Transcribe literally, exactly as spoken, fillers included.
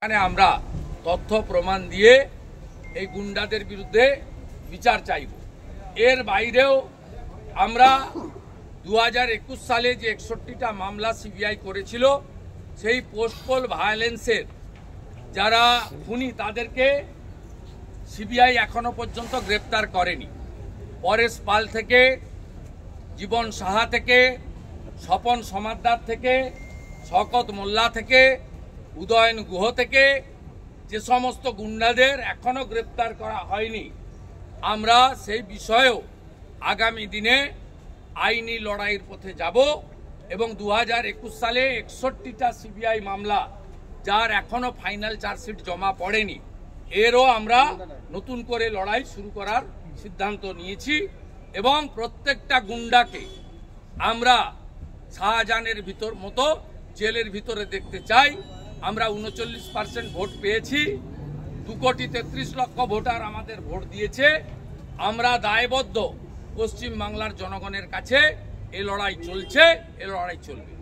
এখানে আমরা তথ্য প্রমাণ দিয়ে এই গুন্ডাদের বিরুদ্ধে বিচার চাইব। এর বাইরেও আমরা দু হাজার একুশ সালে যে একষট্টিটা মামলা সিবিআই করেছিল, সেই পোস্টপোল ভায়োলেন্সের যারা খুনি তাদেরকে সিবিআই এখনো পর্যন্ত গ্রেপ্তার করেনি। পরেশ পাল থেকে, জীবন সাহা থেকে, স্বপন সমাদ্দার থেকে, শওকত মোল্লা থেকে, উদয়ন গুহ থেকে যে সমস্ত গুন্ডাদের এখনো গ্রেপ্তার করা হয়নি, আমরা সেই বিষয়েও আগামী দিনে আইনি লড়াইয়ের পথে যাব এবং দু হাজার একুশ সালে একষট্টিটা সিবিআই মামলা যার এখনো ফাইনাল চার্জশিট জমা পড়েনি, এরও আমরা নতুন করে লড়াই শুরু করার সিদ্ধান্ত নিয়েছি এবং প্রত্যেকটা গুন্ডাকে আমরা শাহজাহানের ভিতর মতো জেলের ভিতরে দেখতে চাই। আমরা উনচল্লিশ পার্সেন্ট ভোট পেয়েছি, দু কোটি তেত্রিশ লক্ষ ভোটার আমাদের ভোট দিয়েছে। আমরা দায়বদ্ধ পশ্চিম বাংলার জনগণের কাছে। এ লড়াই চলছে, এ লড়াই চলবে।